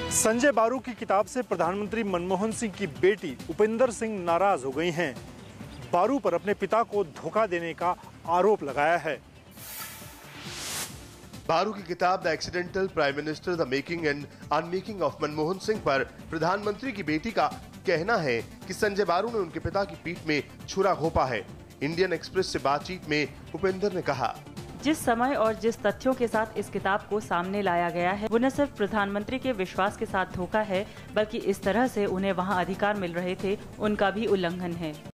संजय बारू की किताब से प्रधानमंत्री मनमोहन सिंह की बेटी उपेंद्र सिंह नाराज हो गई हैं। बारू पर अपने पिता को धोखा देने का आरोप लगाया है। बारू की किताब the accidental prime minister the making and unmaking of Manmohan Singh पर प्रधानमंत्री की बेटी का कहना है कि संजय बारू ने उनके पिता की पीठ में छुरा घोंपा है। इंडियन एक्सप्रेस से बातचीत में उपेंद्र ने कहा, जिस समय और जिस तथ्यों के साथ इस किताब को सामने लाया गया है वो न सिर्फ प्रधानमंत्री के विश्वास के साथ धोखा है, बल्कि इस तरह से उन्हें वहां अधिकार मिल रहे थे उनका भी उल्लंघन है।